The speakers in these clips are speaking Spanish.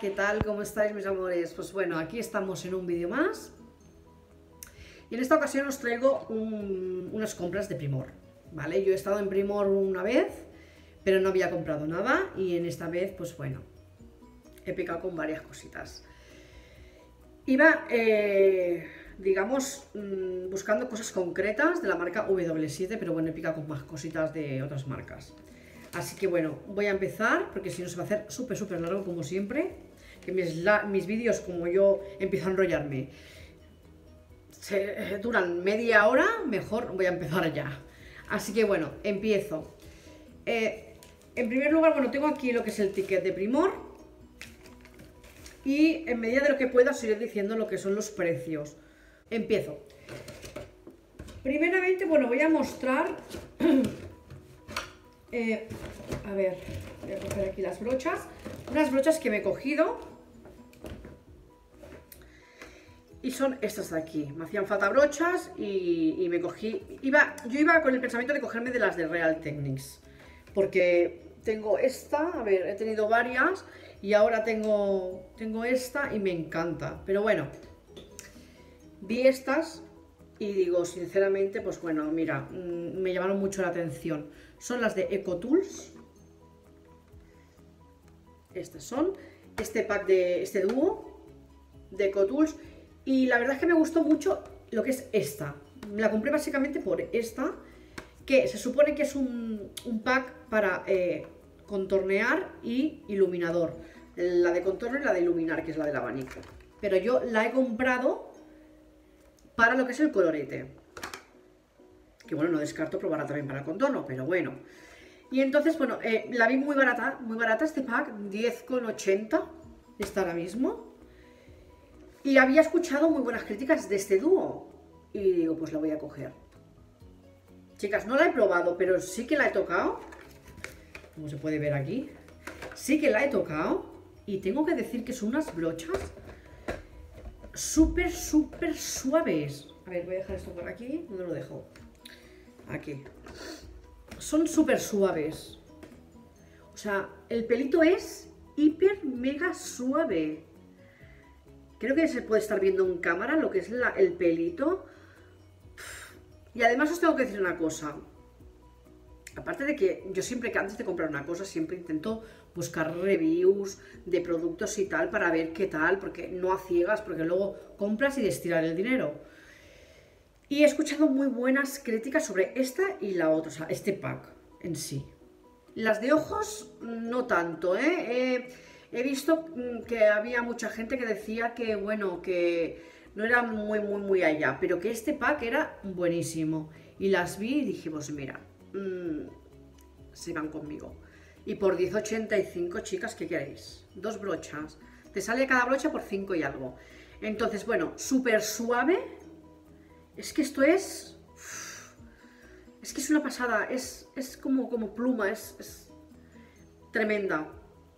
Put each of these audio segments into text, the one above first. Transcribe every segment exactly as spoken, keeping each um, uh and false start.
¿qué tal? ¿Cómo estáis, mis amores? Pues bueno, aquí estamos en un vídeo más. Y en esta ocasión os traigo un, unas compras de Primor, ¿vale? Yo he estado en Primor una vez, pero no había comprado nada. Y en esta vez, pues bueno, he picado con varias cositas. Iba, eh, digamos, mmm, buscando cosas concretas de la marca W siete, pero bueno, he picado con más cositas de otras marcas. Así que bueno, voy a empezar, porque si no se va a hacer súper, súper largo como siempre. Que mis, mis vídeos, como yo empiezo a enrollarme, se duran media hora, mejor voy a empezar ya. Así que bueno, empiezo. Eh, en primer lugar, bueno, tengo aquí lo que es el ticket de Primor. Y en medida de lo que pueda os iré diciendo lo que son los precios. Empiezo. Primeramente, bueno, voy a mostrar... eh, a ver, voy a coger aquí las brochas. Unas brochas que me he cogido. Y son estas de aquí. Me hacían falta brochas y, y me cogí... Iba, yo iba con el pensamiento de cogerme de las de Real Techniques. Porque tengo esta, a ver, he tenido varias... Y ahora tengo, tengo esta y me encanta. Pero bueno, vi estas y digo, sinceramente, pues bueno, mira, me llamaron mucho la atención. Son las de EcoTools. Estas son. Este pack de este dúo de EcoTools. Y la verdad es que me gustó mucho lo que es esta. Me la compré básicamente por esta. Que se supone que es un, un pack para... Eh, contornear y iluminador. La de contorno y la de iluminar, que es la del abanico. Pero yo la he comprado para lo que es el colorete. Que bueno, no descarto probarla también para el contorno, pero bueno. Y entonces, bueno, eh, la vi muy barata, muy barata este pack, diez con ochenta está ahora mismo. Y había escuchado muy buenas críticas de este dúo. Y digo, pues la voy a coger. Chicas, no la he probado, pero sí que la he tocado. Como se puede ver aquí, sí que la he tocado y tengo que decir que son unas brochas súper, súper suaves. A ver, voy a dejar esto por aquí. ¿Dónde lo dejo? Aquí. Son súper suaves. O sea, el pelito es hiper, mega suave. Creo que se puede estar viendo en cámara lo que es la, el pelito. Y además os tengo que decir una cosa. Aparte de que yo siempre que antes de comprar una cosa siempre intento buscar reviews de productos y tal para ver qué tal, porque no a ciegas, porque luego compras y destirar el dinero. Y he escuchado muy buenas críticas sobre esta y la otra, o sea, este pack en sí. Las de ojos no tanto, ¿eh? Eh, he visto que había mucha gente que decía que, bueno, que no era muy, muy, muy allá, pero que este pack era buenísimo. Y las vi y dije, pues mira... Mm, se van conmigo. Y por diez ochenta y cinco, chicas, ¿qué queréis? Dos brochas. Te sale cada brocha por cinco y algo. Entonces, bueno, súper suave. Es que esto es... Es que es una pasada. Es, es como, como pluma. Es, es tremenda.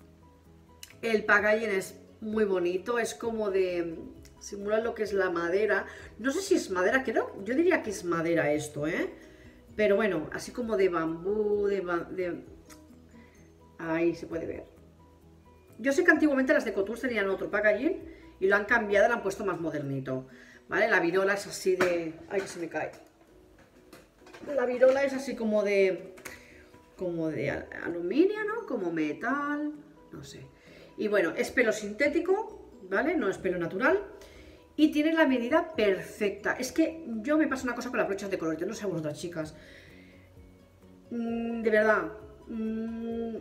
El packaging es muy bonito. Es como de... Simula lo que es la madera. No sé si es madera, creo. Yo diría que es madera esto, ¿eh? Pero bueno, así como de bambú, de, de... Ahí se puede ver. Yo sé que antiguamente las de EcoTools tenían otro packaging y lo han cambiado, lo han puesto más modernito, ¿vale? La virola es así de... Ay, que se me cae. La virola es así como de... Como de aluminio, ¿no? Como metal, no sé. Y bueno, es pelo sintético, ¿vale? No es pelo natural. Y tiene la medida perfecta. Es que yo me pasa una cosa con las brochas de colorete, no sé a vosotras, chicas. Mm, de verdad. Mm,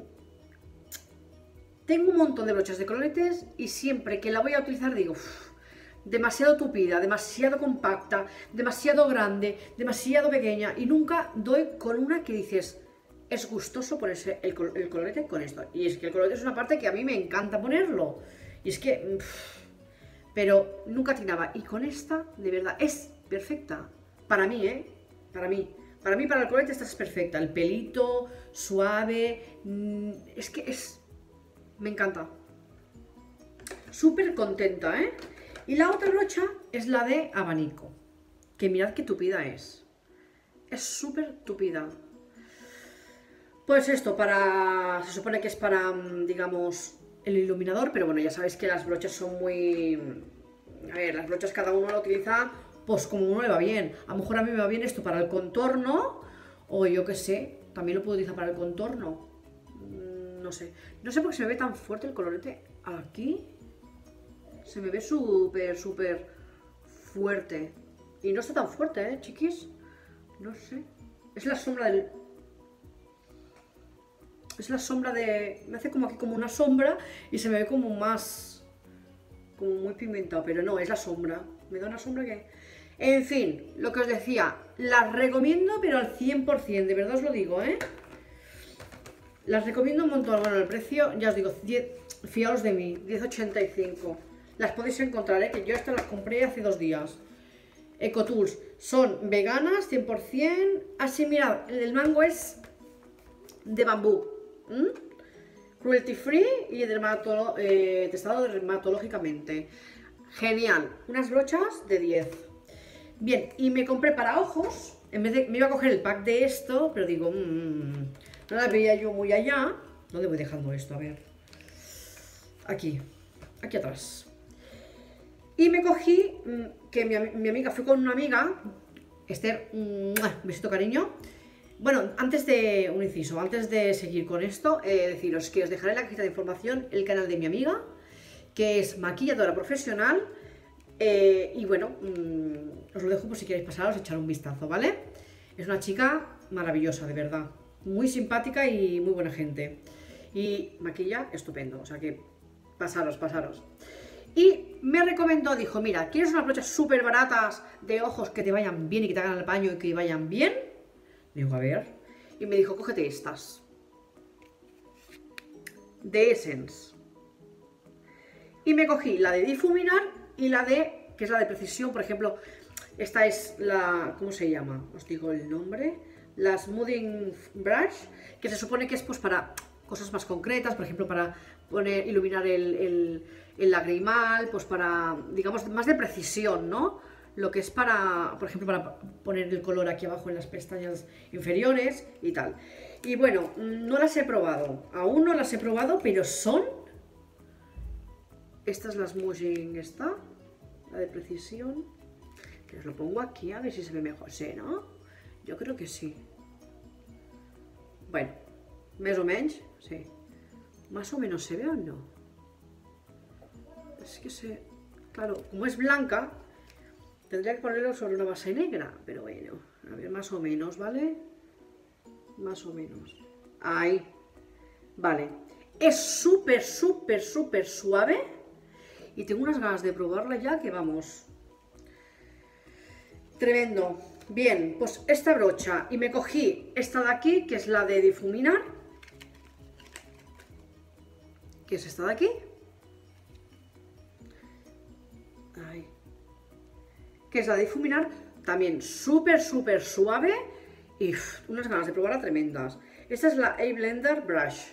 tengo un montón de brochas de coloretes y siempre que la voy a utilizar digo, uff, demasiado tupida, demasiado compacta, demasiado grande, demasiado pequeña. Y nunca doy con una que dices, es gustoso ponerse el, el colorete con esto. Y es que el colorete es una parte que a mí me encanta ponerlo. Y es que... Uff, pero nunca atinaba. Y con esta, de verdad, es perfecta. Para mí, ¿eh? Para mí. Para mí, para el colorete, esta es perfecta. El pelito, suave. Mmm, es que es... Me encanta. Súper contenta, ¿eh? Y la otra brocha es la de abanico. Que mirad qué tupida es. Es súper tupida. Pues esto, para... Se supone que es para, digamos... el iluminador, pero bueno, ya sabéis que las brochas son muy... A ver, las brochas cada uno lo utiliza pues como uno le va bien. A lo mejor a mí me va bien esto para el contorno, o yo qué sé, también lo puedo utilizar para el contorno. No sé, no sé por qué se me ve tan fuerte el colorete aquí. Se me ve súper, súper fuerte. Y no está tan fuerte, ¿eh, chiquis? No sé. Es la sombra del... Es la sombra de... Me hace como aquí como una sombra y se me ve como más... Como muy pigmentado, pero no, es la sombra. Me da una sombra que... En fin, lo que os decía, las recomiendo pero al cien por cien, de verdad os lo digo, ¿eh? Las recomiendo un montón. Bueno, el precio, ya os digo, diez, fiaos de mí, diez ochenta y cinco. Las podéis encontrar, ¿eh? Que yo estas las compré hace dos días. Ecotools, son veganas, cien por cien. Así, mirad, el mango es de bambú. ¿Mm? Cruelty free y dermatolo eh, testado dermatológicamente. Genial, unas brochas de diez. Bien, y me compré para ojos. En vez de, me iba a coger el pack de esto, pero digo, mmm, no la veía yo muy allá. ¿Dónde voy dejando esto? A ver. Aquí, aquí atrás. Y me cogí, que mi, mi amiga, fui con una amiga, Esther, un besito cariño. Bueno, antes de, un inciso, antes de seguir con esto, eh, deciros que os dejaré en la cajita de información el canal de mi amiga, que es maquilladora profesional, eh, y bueno, mmm, os lo dejo por si queréis pasaros, echar un vistazo, ¿vale? Es una chica maravillosa, de verdad, muy simpática y muy buena gente, y maquilla estupendo, o sea que pasaros, pasaros. Y me recomendó, dijo, mira, ¿quieres unas brochas súper baratas de ojos que te vayan bien y que te hagan el baño y que vayan bien? Digo, a ver. Y me dijo, cógete estas. De Essence. Y me cogí la de difuminar y la de, que es la de precisión, por ejemplo, esta es la, ¿cómo se llama? Os digo el nombre. La Smoothing Brush, que se supone que es pues para cosas más concretas, por ejemplo, para poner, iluminar el, el, el lagrimal, pues para, digamos, más de precisión, ¿no? Lo que es para, por ejemplo, para poner el color aquí abajo en las pestañas inferiores y tal. Y bueno, no las he probado, aún no las he probado, pero son... Esta es la Smoothing, esta, la de precisión. Que os lo pongo aquí a ver si se ve mejor, ¿sí, no? Yo creo que sí. Bueno, més o menys, sí. Más o menos se ve o no. Es que se... Claro, como es blanca, tendría que ponerlo sobre una base negra. Pero bueno, a ver, más o menos, ¿vale? Más o menos. Ahí. Vale. Es súper, súper, súper suave. Y tengo unas ganas de probarla ya que vamos. Tremendo. Bien, pues esta brocha. Y me cogí esta de aquí, que es la de difuminar. Que es esta de aquí. Ahí. Que es la de difuminar. También súper, súper suave. Y uff, unas ganas de probarla tremendas. Esta es la A-Blender Brush.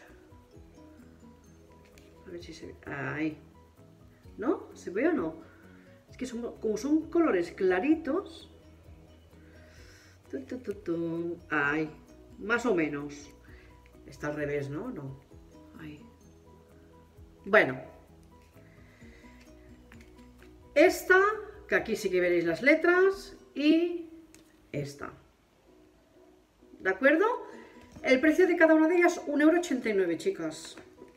A ver si se ve. Ahí. ¿No? ¿Se ve o no? Es que son, como son colores claritos. Tu, tu, tu, tu. Ahí. Más o menos. Está al revés, ¿no? No. Ahí. Bueno. Esta, que aquí sí que veréis las letras. Y esta. ¿De acuerdo? El precio de cada una de ellas, un euro ochenta y nueve, chicas.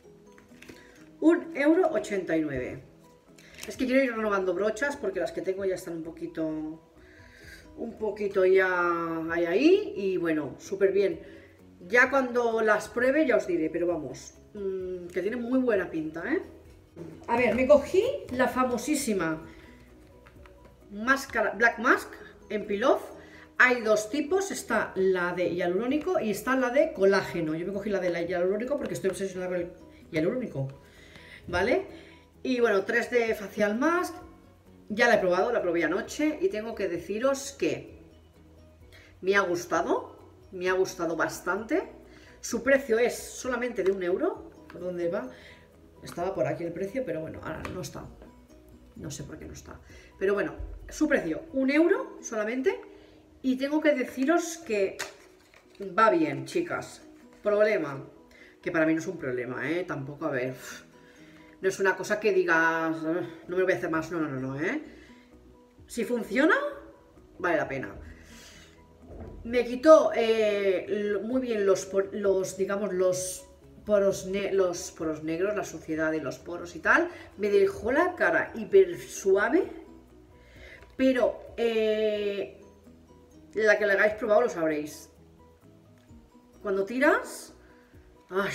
un euro ochenta y nueve. Es que quiero ir renovando brochas porque las que tengo ya están un poquito, un poquito ya ahí, ahí y bueno, súper bien. Ya cuando las pruebe ya os diré, pero vamos, mmm, que tiene muy buena pinta, ¿eh? A ver, me cogí la famosísima máscara Black Mask en Peel Off. Hay dos tipos, está la de hialurónico y está la de colágeno. Yo me cogí la de la hialurónico porque estoy obsesionada con el hialurónico, ¿vale? Y bueno, tres D Facial Mask, ya la he probado, la probé anoche y tengo que deciros que me ha gustado, me ha gustado bastante. Su precio es solamente de un euro. ¿Por dónde va? Estaba por aquí el precio, pero bueno, ahora no está. No sé por qué no está. Pero bueno, su precio, un euro solamente. Y tengo que deciros que va bien, chicas. Problema, que para mí no es un problema, ¿eh? Tampoco, a ver... No es una cosa que digas, no me lo voy a hacer más, no, no, no, no, ¿eh? Si funciona, vale la pena. Me quitó eh, muy bien los, los, digamos, los poros, los poros negros, la suciedad de los poros y tal. Me dejó la cara hiper suave, pero eh, la que le hagáis probado lo sabréis. Cuando tiras... ¡Ay!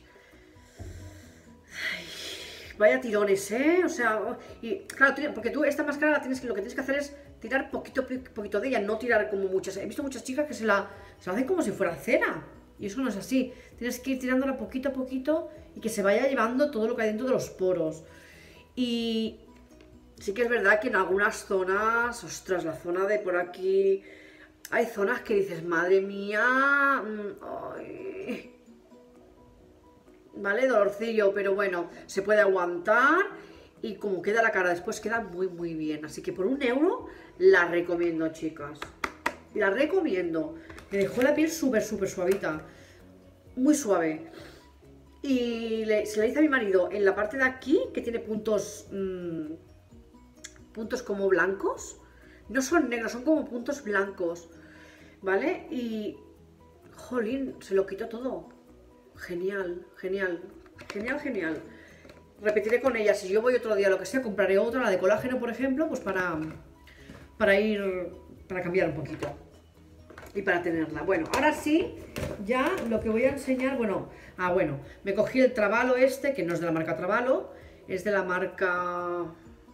Vaya tirones, ¿eh? O sea, y claro, porque tú esta máscara la tienes que, lo que tienes que hacer es tirar poquito, poquito de ella, no tirar como muchas. He visto muchas chicas que se la, se la hacen como si fuera cera, y eso no es así. Tienes que ir tirándola poquito a poquito y que se vaya llevando todo lo que hay dentro de los poros. Y sí que es verdad que en algunas zonas, ostras, la zona de por aquí, hay zonas que dices, madre mía, ay... ¿Vale? Dolorcillo, pero bueno, se puede aguantar y como queda la cara después queda muy muy bien. Así que por un euro la recomiendo, chicas. La recomiendo. Me dejó la piel súper súper suavita. Muy suave. Y le, se la hice a mi marido en la parte de aquí, que tiene puntos, mmm, puntos como blancos. No son negros, son como puntos blancos. ¿Vale? Y... jolín, se lo quitó todo. Genial, genial, genial, genial. Repetiré con ella, si yo voy otro día, lo que sea, compraré otra, la de colágeno, por ejemplo, pues para, para ir, para cambiar un poquito y para tenerla. Bueno, ahora sí, ya lo que voy a enseñar, bueno, ah, bueno, me cogí el Travalo este, que no es de la marca Travalo, es de la marca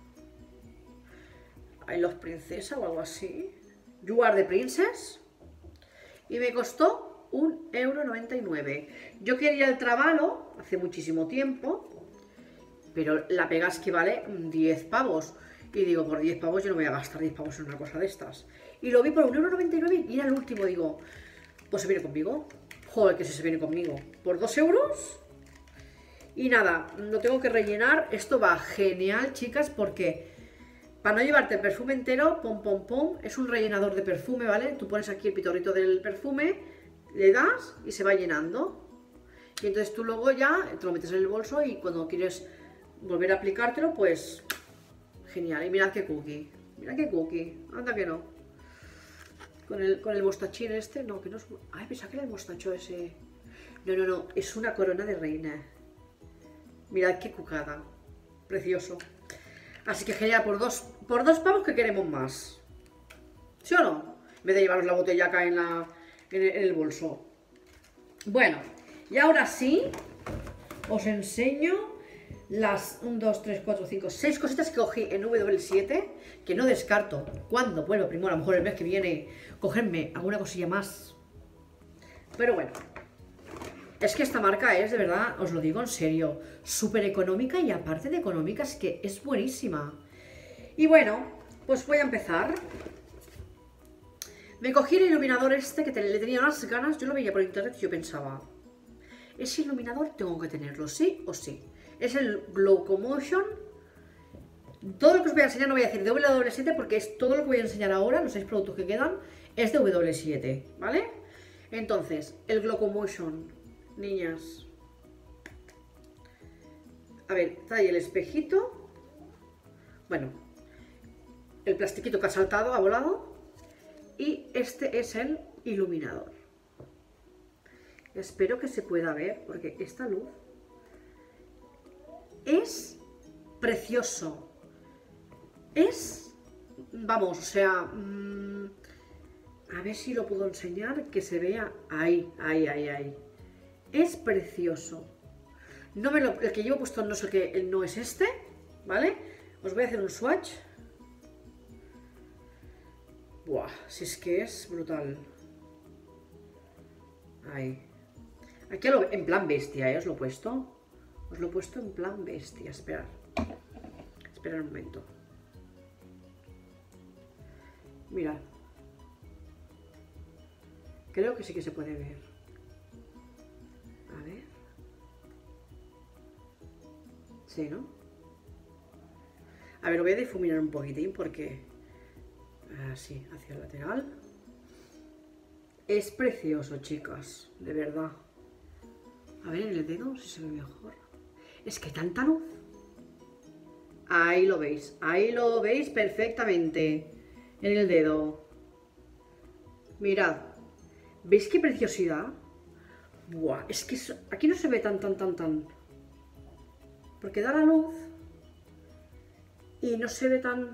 I Love Princesa o algo así, You Are the Princess, y me costó un euro noventa y nueve. Yo quería el Travalo hace muchísimo tiempo, pero la pega es que vale diez pavos. Y digo, por diez pavos yo no voy a gastar diez pavos en una cosa de estas. Y lo vi por un euro noventa y nueve y era el último. Digo, pues se viene conmigo. Joder, que si se viene conmigo. Por dos euros. Y nada, lo tengo que rellenar. Esto va genial, chicas, porque para no llevarte el perfume entero, pom pom pom, es un rellenador de perfume, ¿vale? Tú pones aquí el pitorrito del perfume, le das y se va llenando. Y entonces tú luego ya te lo metes en el bolso y cuando quieres volver a aplicártelo, pues genial. Y mirad qué cookie, mirad qué cookie, anda que no. Con el, con el mostachín este, no, que no es... Ay, pensaba que era el mostacho ese. No, no, no, es una corona de reina. Mirad qué cucada, precioso. Así que genial, por dos, por dos pavos que queremos más. ¿Sí o no? En vez de llevaros la botella acá en la... En el, en el bolso. Bueno, y ahora sí os enseño las uno, dos, tres, cuatro, cinco, seis cositas que cogí en W D siete, que no descarto cuando vuelva primero, a lo mejor el mes que viene, cogerme alguna cosilla más. Pero bueno, es que esta marca es, de verdad, os lo digo en serio, súper económica y aparte de económica es que es buenísima. Y bueno, pues voy a empezar. Me cogí el iluminador este que te, le tenía unas ganas, yo lo veía por internet y yo pensaba, ese iluminador tengo que tenerlo, sí o sí. Es el Glowcomotion. Todo lo que os voy a enseñar no voy a decir de W siete porque es todo lo que voy a enseñar ahora, los seis productos que quedan, es de W siete, ¿vale? Entonces, el Glowcomotion, niñas. A ver, trae el espejito. Bueno, el plastiquito que ha saltado, ha volado. Y este es el iluminador. Espero que se pueda ver porque esta luz es precioso. Es, vamos, o sea, mmm, a ver si lo puedo enseñar, que se vea ahí, ahí, ahí, ahí. Es precioso. No me lo, el que llevo puesto no sé qué, no es este, ¿vale? Os voy a hacer un swatch. Buah, si es que es brutal. Ahí. Aquí lo, en plan bestia, ¿eh? Os lo he puesto. Os lo he puesto en plan bestia. Esperad. Esperad un momento. Mirad. Creo que sí que se puede ver. A ver. Sí, ¿no? A ver, lo voy a difuminar un poquitín porque... Así, hacia el lateral. Es precioso, chicas, de verdad. A ver en el dedo si se ve mejor. Es que tanta luz. Ahí lo veis, ahí lo veis perfectamente en el dedo. Mirad, ¿veis qué preciosidad? Buah, es que eso, aquí no se ve tan, tan, tan, tan. Porque da la luz y no se ve tan...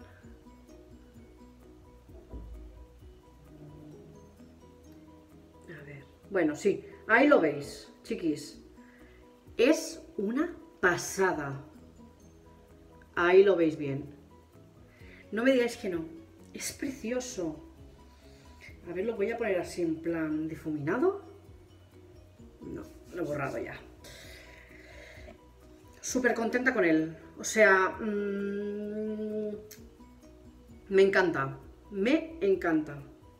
A ver, bueno, sí, ahí lo veis, chiquis. Es una pasada. Ahí lo veis bien. No me digáis que no. Es precioso. A ver, lo voy a poner así en plan difuminado. No, lo he borrado ya. Súper contenta con él. O sea, mmm, me encanta. Me encanta.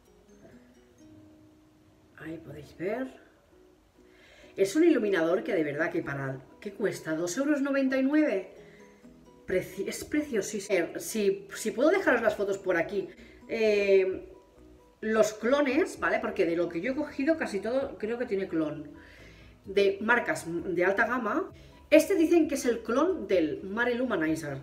Ahí podéis ver. Es un iluminador que de verdad que para... ¿Qué cuesta? ¿dos euros noventa y nueve? Preci es preciosísimo. Si, si puedo dejaros las fotos por aquí. Eh, los clones, ¿vale? Porque de lo que yo he cogido casi todo creo que tiene clon. De marcas de alta gama. Este dicen que es el clon del Mare Luminizer.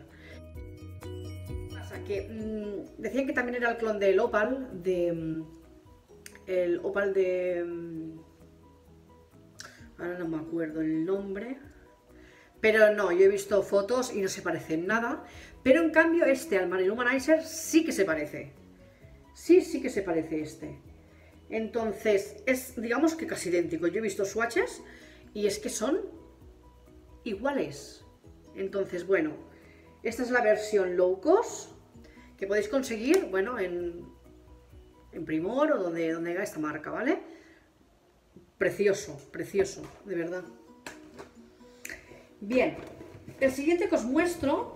Pasa que mmm, decían que también era el clon del Opal. De... Mmm, el Opal de... Mmm, ahora no me acuerdo el nombre. Pero no, yo he visto fotos y no se parece en nada. Pero en cambio este al Mare Luminizer sí que se parece. Sí, sí que se parece este. Entonces, es digamos que casi idéntico. Yo he visto swatches y es que son iguales. Entonces, bueno, esta es la versión low cost que podéis conseguir, bueno, en, en Primor o donde, donde haga esta marca, ¿vale? Precioso, precioso, de verdad. Bien, el siguiente que os muestro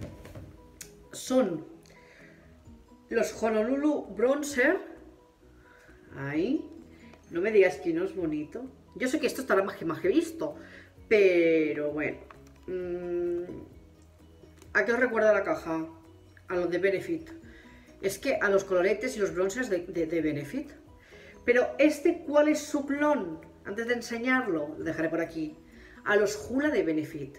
son los Honolulu Bronzer. Ahí. No me digas que no es bonito. Yo sé que esto estará más que más que visto. Pero bueno. Mmm, ¿a qué os recuerda la caja? A los de Benefit. Es que a los coloretes y los bronzers de, de, de Benefit. Pero este, ¿cuál es su clon? Antes de enseñarlo, lo dejaré por aquí. A los Hoola de Benefit.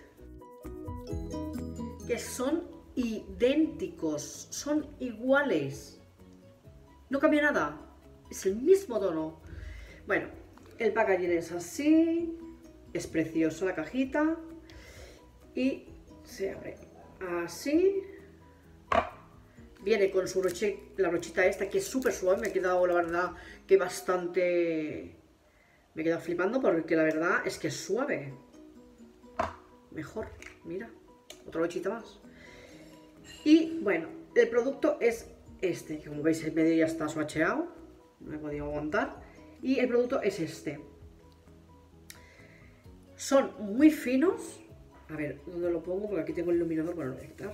Que son idénticos. Son iguales. No cambia nada. Es el mismo tono. Bueno, el packaging es así. Es precioso la cajita. Y se abre así. Viene con su broche, la brochita esta que es súper suave. Me he quedado, la verdad, que bastante... Me he quedado flipando porque la verdad es que es suave. Mejor, mira. Otra brochita más. Y bueno, el producto es este. Que como veis el medio ya está swatcheado. No he podido aguantar. Y el producto es este. Son muy finos. A ver, ¿dónde lo pongo? Porque aquí tengo el iluminador para no detectar.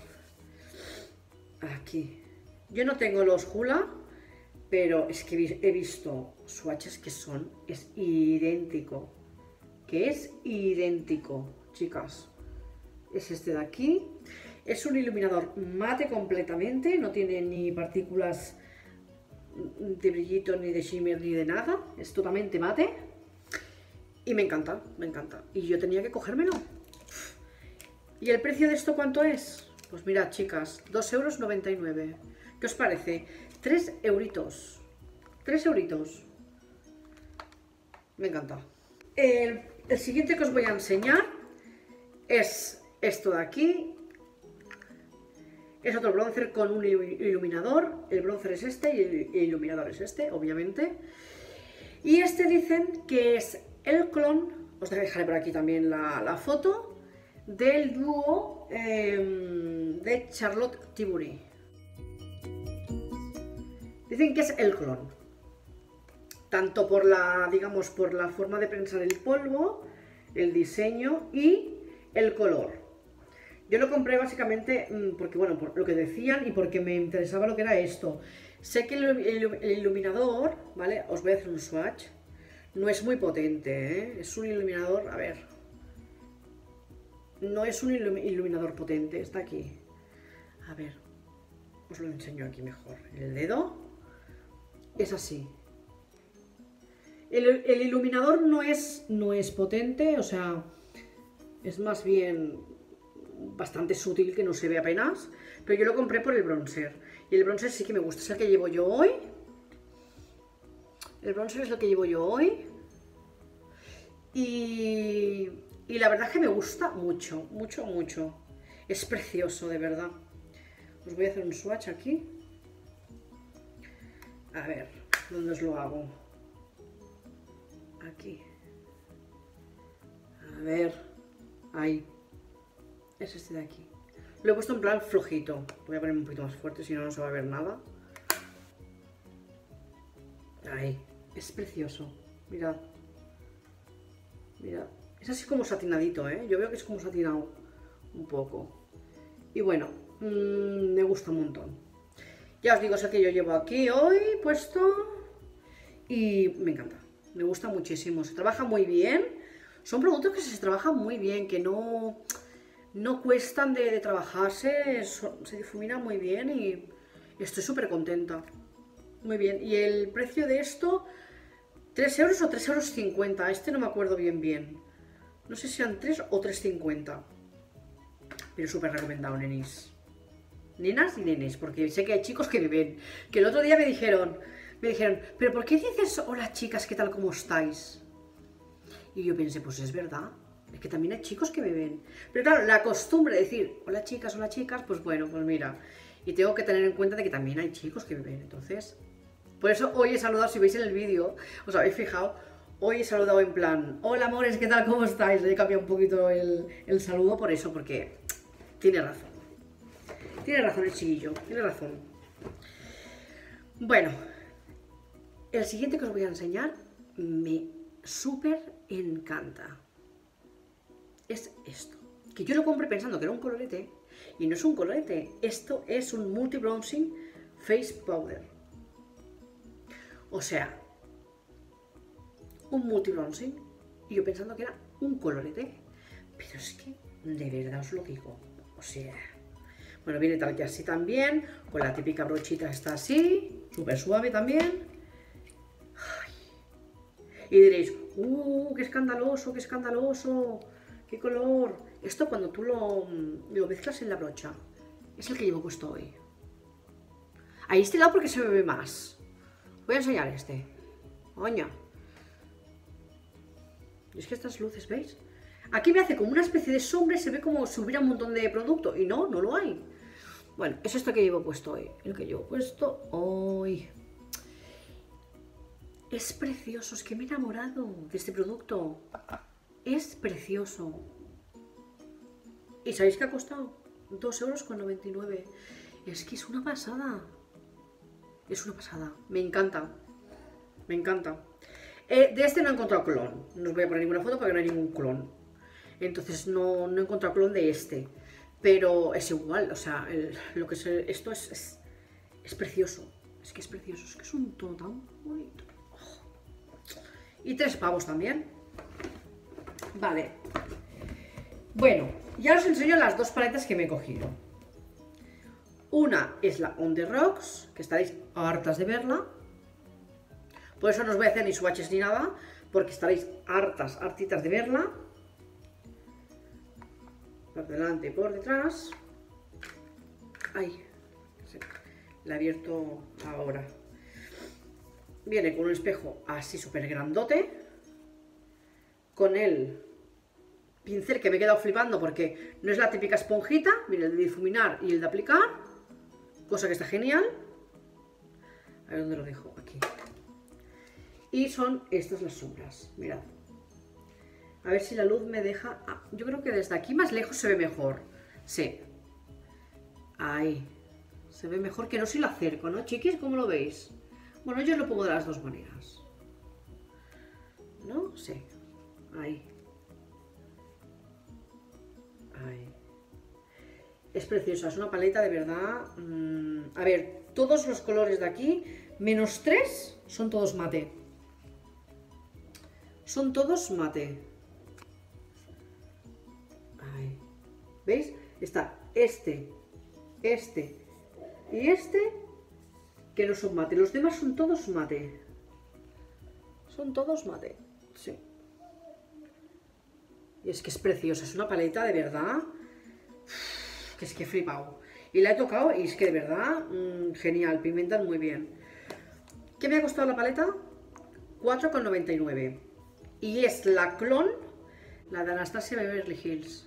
Aquí. Yo no tengo los Hoola, pero es que he visto swatches que son, es idéntico. Que es idéntico, chicas. Es este de aquí. Es un iluminador mate completamente. No tiene ni partículas de brillito, ni de shimmer, ni de nada. Es totalmente mate. Y me encanta, me encanta. Y yo tenía que cogérmelo. ¿Y el precio de esto cuánto es? Pues mirad, chicas, dos euros noventa y nueve. ¿Qué os parece? tres euritos. tres euritos. Me encanta. El, el siguiente que os voy a enseñar es esto de aquí. Es otro bronzer con un iluminador. El bronzer es este y el iluminador es este, obviamente. Y este dicen que es el clon. Os dejaré por aquí también la, la foto del dúo eh, de Charlotte Tilbury. Dicen que es el clon, tanto por la, digamos, por la forma de prensar el polvo, el diseño y el color. Yo lo compré básicamente porque, bueno, por lo que decían y porque me interesaba lo que era esto. Sé que el, el, el iluminador, ¿vale? Os voy a hacer un swatch. No es muy potente, ¿eh? Es un iluminador, a ver. No es un iluminador potente, está aquí. A ver, os lo enseño aquí mejor. El dedo es así. El, el iluminador no es, no es potente, o sea, es más bien bastante sutil que no se ve apenas, pero yo lo compré por el bronzer. Y el bronzer sí que me gusta, es el que llevo yo hoy. El bronzer es lo que llevo yo hoy. Y, y la verdad es que me gusta mucho, mucho, mucho. Es precioso, de verdad. Os voy a hacer un swatch aquí. A ver, ¿dónde os lo hago? Aquí. A ver. Ahí. Es este de aquí. Lo he puesto en plan flojito. Lo voy a poner un poquito más fuerte, si no, no se va a ver nada. Ahí. Es precioso. Mirad. Mirad. Es así como satinadito, ¿eh? Yo veo que es como satinado un poco. Y bueno, mmm, me gusta un montón. Ya os digo, es el que yo llevo aquí hoy puesto. Y me encanta. Me gusta muchísimo. Se trabaja muy bien. Son productos que se trabajan muy bien, que no... No cuestan de, de trabajarse, se difumina muy bien y estoy súper contenta. Muy bien, y el precio de esto, tres euros o tres euros cincuenta, este no me acuerdo bien bien. No sé si eran tres o tres cincuenta. Pero súper recomendado, nenis. Nenas y nenes, porque sé que hay chicos que me ven. Que el otro día me dijeron, me dijeron, ¿pero por qué dices hola chicas, qué tal, cómo estáis? Y yo pensé, pues es verdad. Es que también hay chicos que me ven. Pero claro, la costumbre de decir, hola chicas, hola chicas, pues bueno, pues mira. Y tengo que tener en cuenta de que también hay chicos que me ven. Entonces, por eso hoy he saludado, si veis en el vídeo, os habéis fijado, hoy he saludado en plan, hola amores, ¿qué tal? ¿Cómo estáis? Le he cambiado un poquito el, el saludo por eso, porque tiene razón. Tiene razón el chiquillo, tiene razón. Bueno, el siguiente que os voy a enseñar me súper encanta. Es esto, que yo lo compré pensando que era un colorete y no es un colorete, esto es un multi bronzing face powder, o sea, un multi bronzing y yo pensando que era un colorete, pero es que de verdad os lo digo, o sea, bueno, viene tal que así también, con la típica brochita está así, súper suave también. Ay. Y diréis, uh, qué escandaloso, qué escandaloso. ¡Qué color! Esto cuando tú lo, lo mezclas en la brocha. Es el que llevo puesto hoy. Ahí este lado porque se me ve más. Voy a enseñar este. Oña. Y es que estas luces, ¿veis? Aquí me hace como una especie de sombra y se ve como si hubiera un montón de producto. Y no, no lo hay. Bueno, es esto que llevo puesto hoy. El que llevo puesto hoy. Es precioso. Es que me he enamorado de este producto. Es precioso. ¿Y sabéis qué ha costado? dos euros con noventa y nueve. Es que es una pasada. Es una pasada. Me encanta. Me encanta. Eh, de este no he encontrado clon. No os voy a poner ninguna foto porque no hay ningún clon. Entonces no, no he encontrado clon de este. Pero es igual. O sea, el, lo que es, esto es, es, es precioso. Es que es precioso. Es que es un tono tan bonito. Oh. Y tres pavos también. Vale, bueno, ya os enseño las dos paletas que me he cogido. Una es la On The Rocks, que estaréis hartas de verla. Por eso no os voy a hacer ni swatches ni nada, porque estaréis hartas, hartitas de verla. Por delante y por detrás. Ay, la he abierto ahora. Viene con un espejo así súper grandote. Con el pincel que me he quedado flipando porque no es la típica esponjita, mira, el de difuminar y el de aplicar, cosa que está genial. A ver dónde lo dejo, aquí. Y son estas las sombras, mirad. A ver si la luz me deja... Ah, yo creo que desde aquí más lejos se ve mejor. Sí. Ahí. Se ve mejor que no si lo acerco, ¿no, chiquis? ¿Cómo lo veis? Bueno, yo lo pongo de las dos maneras. ¿No? Sí. Ahí. Ahí. Es preciosa, es una paleta de verdad. Mmm, a ver, todos los colores de aquí, menos tres, son todos mate. Son todos mate. Ahí. ¿Veis? Está este, este y este, que no son mate. Los demás son todos mate. Son todos mate, sí. Y es que es preciosa, es una paleta de verdad. que es que he flipado. Y la he tocado y es que de verdad, mmm, genial, pigmentan muy bien. ¿Qué me ha costado la paleta? cuatro con noventa y nueve. Y es la clon, la de Anastasia Beverly Hills.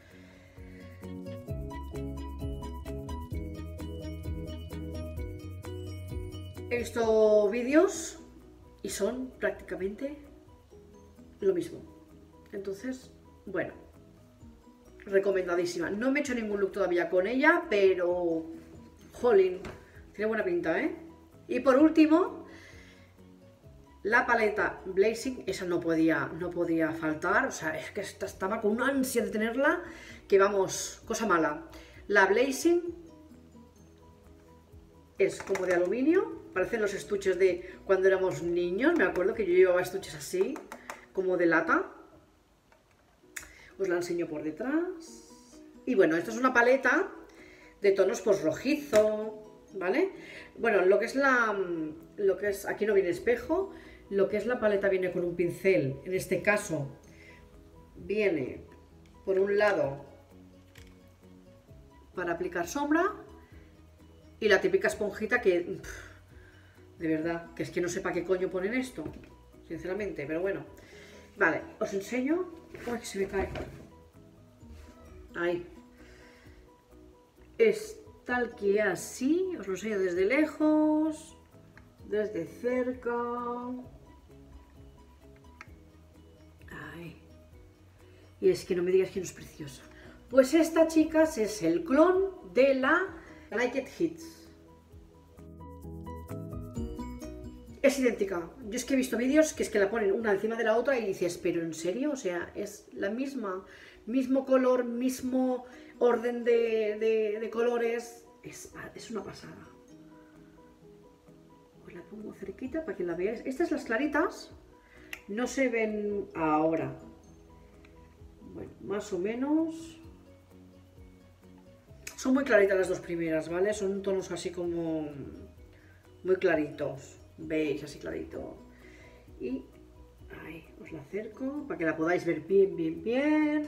He visto vídeos y son prácticamente lo mismo. Entonces, bueno, recomendadísima. No me he hecho ningún look todavía con ella, pero jolín, tiene buena pinta, ¿eh? Y por último, la paleta Blazing, esa no podía, no podía faltar, o sea, es que esta estaba con una ansia de tenerla, que vamos, cosa mala. La Blazing es como de aluminio, parecen los estuches de cuando éramos niños, me acuerdo que yo llevaba estuches así, como de lata. Os la enseño por detrás. Y bueno, esto es una paleta de tonos pues rojizo, ¿vale? Bueno, lo que es la... lo que es, aquí no viene espejo, lo que es la paleta viene con un pincel, en este caso viene por un lado para aplicar sombra y la típica esponjita que, pff, de verdad, que es que no sé para qué coño ponen esto, sinceramente, pero bueno. Vale, os enseño. Uy, que se me cae. Ahí. Es tal que así, os lo enseño desde lejos, desde cerca. Ahí. Y es que no me digas que no es preciosa. Pues esta, chicas, es el clon de la Naked Hits. Es idéntica. Yo es que he visto vídeos que es que la ponen una encima de la otra y dices, ¿pero en serio? O sea, es la misma, mismo color, mismo orden de, de, de colores. Es, es una pasada. Os la pongo cerquita para que la veáis. Estas las claritas no se ven ahora. Bueno, más o menos. Son muy claritas las dos primeras, ¿vale? Son tonos así como muy claritos. Veis, así clarito. Y ahí, os la acerco para que la podáis ver bien, bien, bien.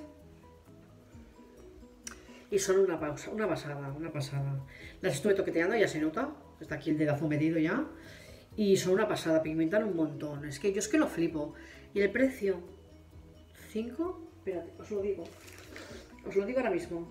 Y son una pausa, una pasada, una pasada. Las estuve toqueteando, ya se nota. Está aquí el dedazo medido ya. Y son una pasada, pigmentan un montón. Es que yo es que lo flipo. ¿Y el precio? ¿cinco? Espérate, os lo digo. Os lo digo ahora mismo.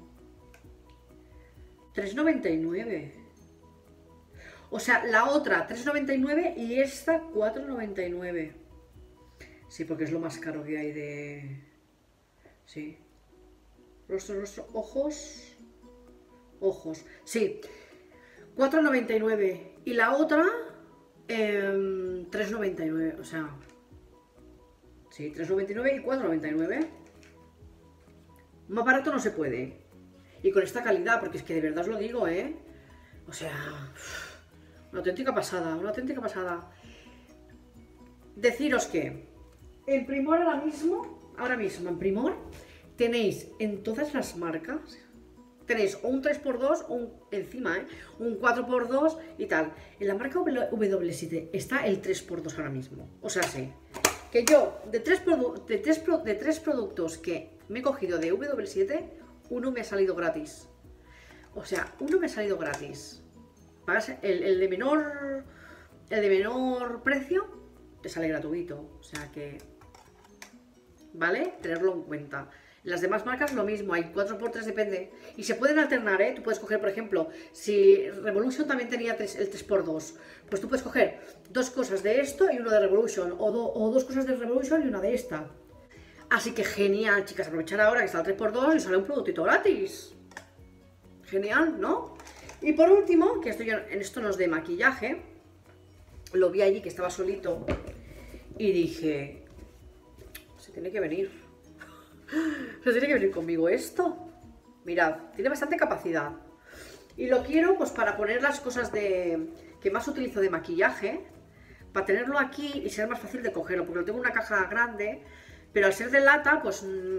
tres noventa y nueve. O sea, la otra tres noventa y nueve y esta cuatro noventa y nueve. Sí, porque es lo más caro que hay de... Sí. Rostro, rostro, ojos. Ojos. Sí. cuatro noventa y nueve. Y la otra eh, tres noventa y nueve. O sea... Sí, tres noventa y nueve y cuatro noventa y nueve. Más barato no se puede. Y con esta calidad, porque es que de verdad os lo digo, ¿eh? O sea... Una auténtica pasada, una auténtica pasada. Deciros que en Primor ahora mismo, ahora mismo en Primor, tenéis en todas las marcas, tenéis o un tres por dos o un, encima, ¿eh? Un cuatro por dos y tal. En la marca W siete está el tres por dos ahora mismo. O sea, sí, que yo de tres, de, tres, de tres productos que me he cogido de W siete, uno me ha salido gratis. O sea, uno me ha salido gratis. Pagas el, el de menor el de menor precio te sale gratuito, o sea que vale, tenerlo en cuenta. Las demás marcas lo mismo, hay cuatro por tres, depende, y se pueden alternar, ¿eh? Tú puedes coger, por ejemplo, si Revolution también tenía tres, el tres por dos, pues tú puedes coger dos cosas de esto y uno de Revolution, o, do, o dos cosas de Revolution y una de esta. Así que genial, chicas, aprovechar ahora que está el tres por dos y sale un productito gratis. Genial, ¿no? Y por último, que esto ya, en esto no es de maquillaje, lo vi allí que estaba solito y dije, se tiene que venir, se tiene que venir conmigo esto. Mirad, tiene bastante capacidad y lo quiero pues para poner las cosas de que más utilizo de maquillaje, para tenerlo aquí y ser más fácil de cogerlo, porque lo tengo en una caja grande, pero al ser de lata pues... Mmm,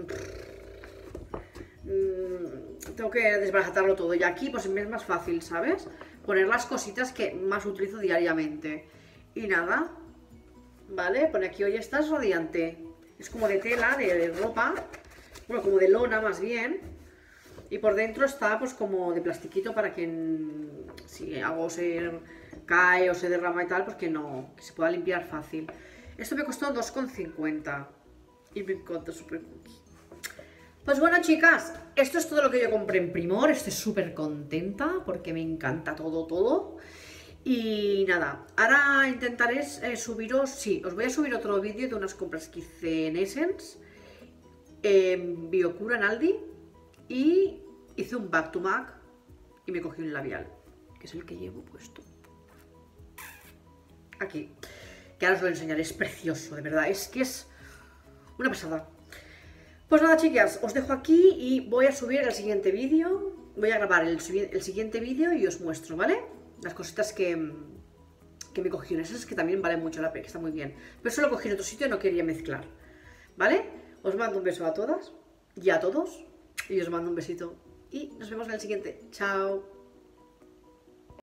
tengo que desbaratarlo todo y aquí pues me es más fácil, ¿sabes? Poner las cositas que más utilizo diariamente. Y nada, ¿vale? Pone aquí, hoy estás radiante. Es como de tela, de, de ropa, bueno, como de lona más bien. Y por dentro está pues como de plastiquito para que si algo se cae o se derrama y tal, pues que no, que se pueda limpiar fácil. Esto me costó dos con cincuenta y me encanta súper cookie. Pues bueno, chicas, esto es todo lo que yo compré en Primor. Estoy súper contenta porque me encanta todo, todo. Y nada, ahora intentaré eh, subiros, sí, os voy a subir otro vídeo de unas compras que hice en Essence, en Biocura, en Aldi, y hice un back to back y me cogí un labial, que es el que llevo puesto aquí, que ahora os lo enseñaré. Es precioso, de verdad, es que es una pasada. Pues nada, chicas, os dejo aquí y voy a subir el siguiente vídeo. Voy a grabar el, el siguiente vídeo y os muestro, ¿vale? Las cositas que, que me cogí en esas, que también valen mucho la pena, que está muy bien. Pero eso lo cogí en otro sitio y no quería mezclar, ¿vale? Os mando un beso a todas y a todos. Y os mando un besito. Y nos vemos en el siguiente. Chao.